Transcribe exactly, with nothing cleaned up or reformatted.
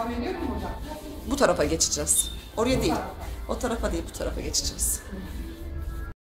devam ediyor mu hocam? Bu tarafa geçeceğiz. Oraya değil. O tarafa değil, bu tarafa geçeceğiz.